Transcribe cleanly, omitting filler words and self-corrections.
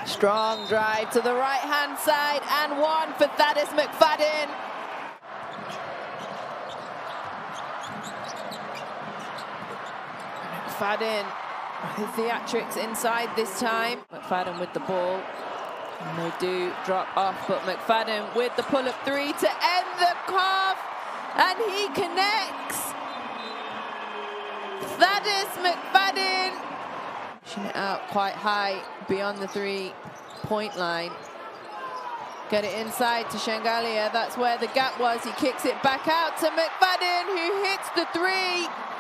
Strong drive to the right-hand side, and one for Thaddus Mcfadden. Mcfadden, the theatrics inside this time. Mcfadden with the ball. And they do drop off, but Mcfadden with the pull-up three to end the half, and he connects. Thaddus Mcfadden pushing it out quite high beyond the three-point line. Get it inside to Shangalia. That's where the gap was. He kicks it back out to Mcfadden, who hits the three.